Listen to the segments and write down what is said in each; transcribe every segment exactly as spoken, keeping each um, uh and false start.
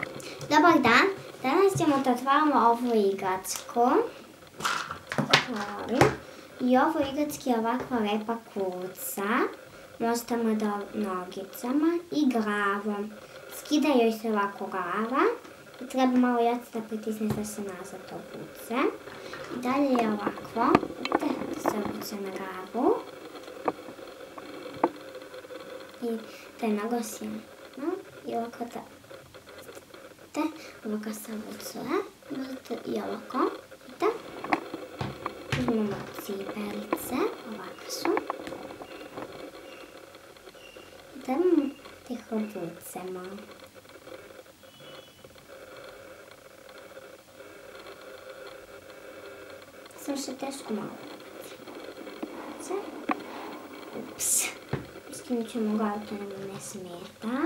Dobar dan, danas ćemo da otvaramo ovu igracku. I ovu igracki je ovakva lepa kuca. Možete mu da nogicama i glavom. Skida joj se ovako glava. I treba malo jace da pritisne da se nazad obuce. I dalje je ovako. Da se obuce na glavu. I da je mnogo sjajno. I ovako da... Ovako se obucuje. Možete i ovako. Uzmemo cipelice. Ovako su. I trebamo da ih obucemo. Sam še teško malo obuce. Ups. Skinut ćemo glavu, to nam ne smeta.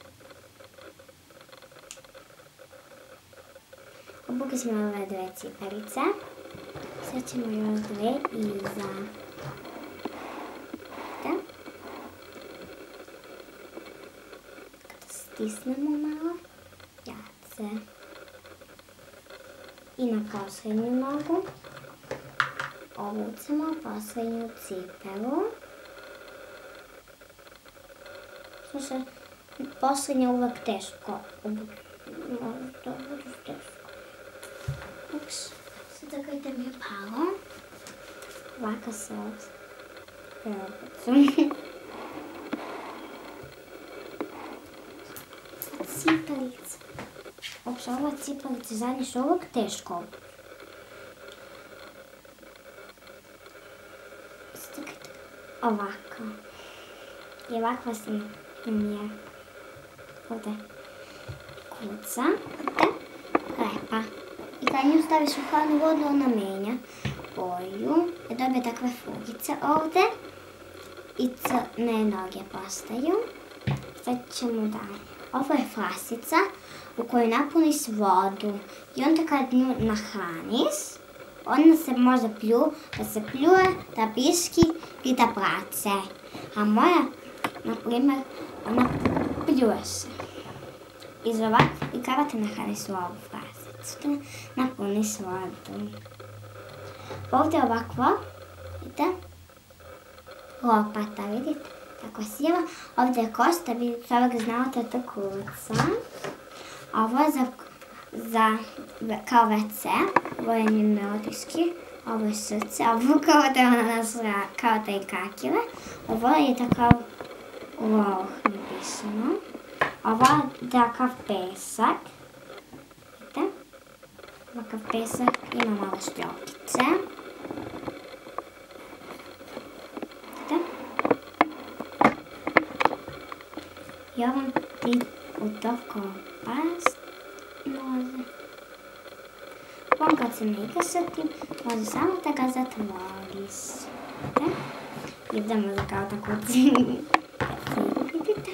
Obukli smo ove dve cipelice. Sad ćemo još dve iza. Kada stisnemo malo jace. I na posljednju nogu obucemo posljednju cipelu. Slušaj, posljednja uvek teško obucemo. Možda budu teško. Ups, sad čekajte mi je palo. Ovako se obucem. Cipelice. Ups, ova cipelice zadnje su uvek teško obucem. Čekajte, ovako. I ovakva se mi je ovdje kuca. Lepa. I kad nju staviš u hladnu vodu, ona menja boju. I dobije takve fugice ovdje. I crne noge postaju. Sad ćemo dalje. Ovo je flasica u kojoj napuniš vodu. I onda kad nju nahraniš, onda se može plju, da se pljuje, da piški i da prace. A moja, na primjer, ona pljuje se. Iz ovakve, i kada te nahraniš u ovu flasicu, napuniš vodu. Ovdje ovakvo, vidite, lopata, vidite, tako sjeva. Ovdje je kost, da bi čovjek znao da je to kuca. Ovo je za, za kao ve ce, ovo je njen melodijski, ovo je srce, ovo kao da je ona nazva, kao da je kakile. Ovo je takav wow napisano. Ovo je takav pesak, vidite, ovakav pesak, ima malo šljokice. I ovom ti u to kopaš može. On kad se ne igra sa tim, može samo da ga zatvoriš. I da može kao tako vidite.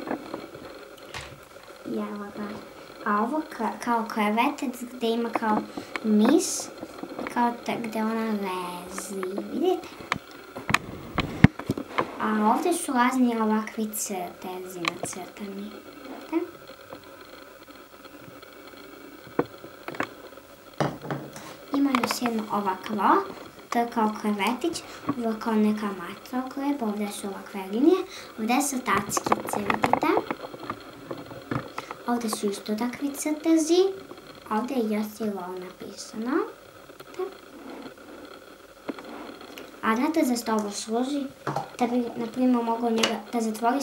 I evo ga. A ovo kao krevetec gdje ima kao miš, kao gdje ona lezi, vidite. A ovdje su razni ovakvi crtezi nacrtani. Ima još jedno ovakvo, to je kao krevetić, ovo je kao neka maca okreba, ovdje su ovakve linije, ovdje su tackice, vidite. Ovdje su isto takvi crtezi, ovdje je još je lov napisano. A znate za što ovo služi? Da bi, na primjer, mogao njega da zatvoriš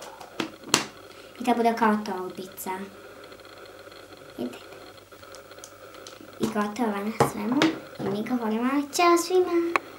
i da bude kao torbica. Vidite. I gotovo na svemu. I mi govorimo čao svima.